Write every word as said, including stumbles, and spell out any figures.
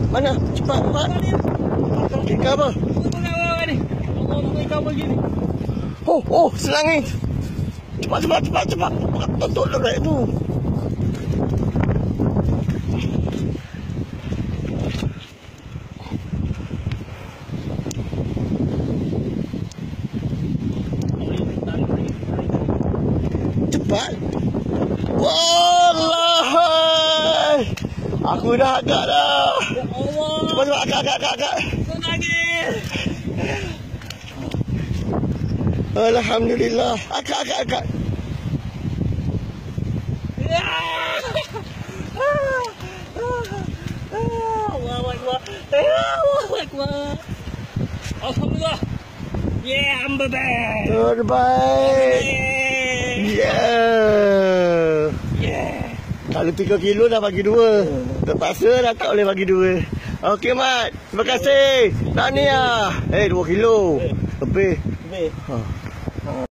Mana? Cepat, cepat. Ikan apa? Oh, oh, selangit. Cepat, cepat, cepat, cepat. Tutup dekat itu. Cepat. Wallah. Aku dah agak dah. Cepat, cepat, agak, agak, agak, agak. Alhamdulillah. Agak, agak, agak. Alhamdulillah. Yeah, I'm the best. Terbaik. Yeah. Yeah. Kalau tiga kilo dah bagi dua. Terpaksa dah tak boleh bagi dua. Okey, Mat. Terima kasih. Tahniah. Eh, dua kilo. Lebih. Lebih. Ha.